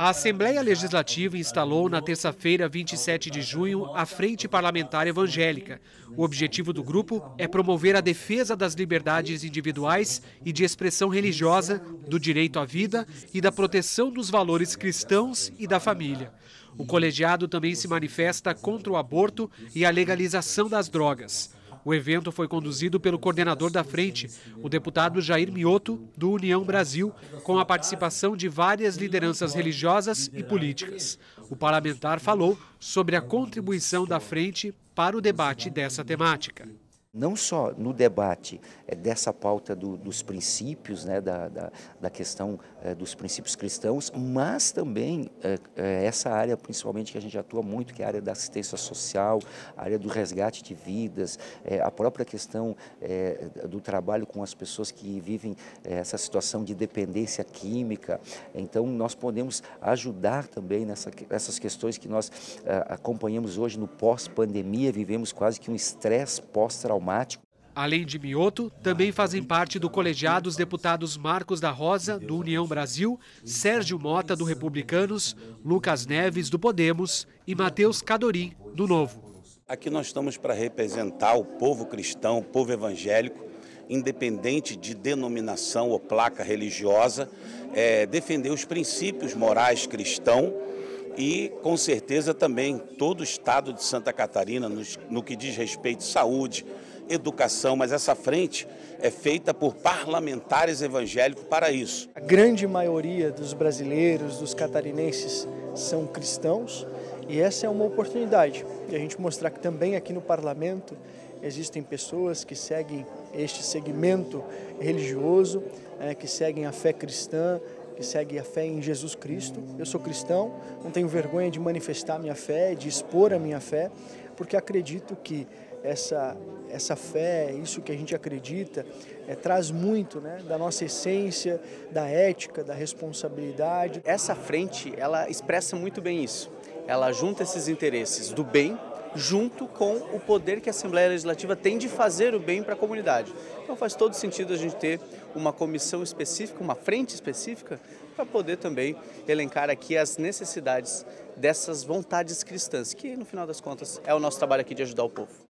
A Assembleia Legislativa instalou na terça-feira, 27 de junho, a Frente Parlamentar Evangélica. O objetivo do grupo é promover a defesa das liberdades individuais e de expressão religiosa, do direito à vida e da proteção dos valores cristãos e da família. O colegiado também se manifesta contra o aborto e a legalização das drogas. O evento foi conduzido pelo coordenador da frente, o deputado Jair Mioto, do União Brasil, com a participação de várias lideranças religiosas e políticas. O parlamentar falou sobre a contribuição da frente para o debate dessa temática. Não só no debate dessa pauta dos princípios, né, da questão dos princípios cristãos, mas também essa área principalmente que a gente atua muito, que é a área da assistência social, a área do resgate de vidas, a própria questão do trabalho com as pessoas que vivem essa situação de dependência química. Então nós podemos ajudar também nessas questões que nós acompanhamos hoje no pós-pandemia, vivemos quase que um estresse pós-traumático. Além de Mioto, também fazem parte do colegiado os deputados Marcos da Rosa, do União Brasil, Sérgio Mota, do Republicanos, Lucas Neves, do Podemos e Matheus Cadorim, do Novo. Aqui nós estamos para representar o povo cristão, o povo evangélico, independente de denominação ou placa religiosa, defender os princípios morais cristãos e, com certeza, também todo o estado de Santa Catarina, no que diz respeito à saúde, educação, mas essa frente é feita por parlamentares evangélicos para isso. A grande maioria dos brasileiros, dos catarinenses, são cristãos e essa é uma oportunidade de a gente mostrar que também aqui no parlamento existem pessoas que seguem este segmento religioso, que seguem a fé cristã, que segue a fé em Jesus Cristo. Eu sou cristão, não tenho vergonha de manifestar minha fé, de expor a minha fé, porque acredito que essa fé, isso que a gente acredita, traz muito, né, da nossa essência, da ética, da responsabilidade. Essa frente, ela expressa muito bem isso. Ela junta esses interesses do bem junto com o poder que a Assembleia Legislativa tem de fazer o bem para a comunidade. Então faz todo sentido a gente ter uma comissão específica, uma frente específica, para poder também elencar aqui as necessidades dessas vontades cristãs, que no final das contas é o nosso trabalho aqui de ajudar o povo.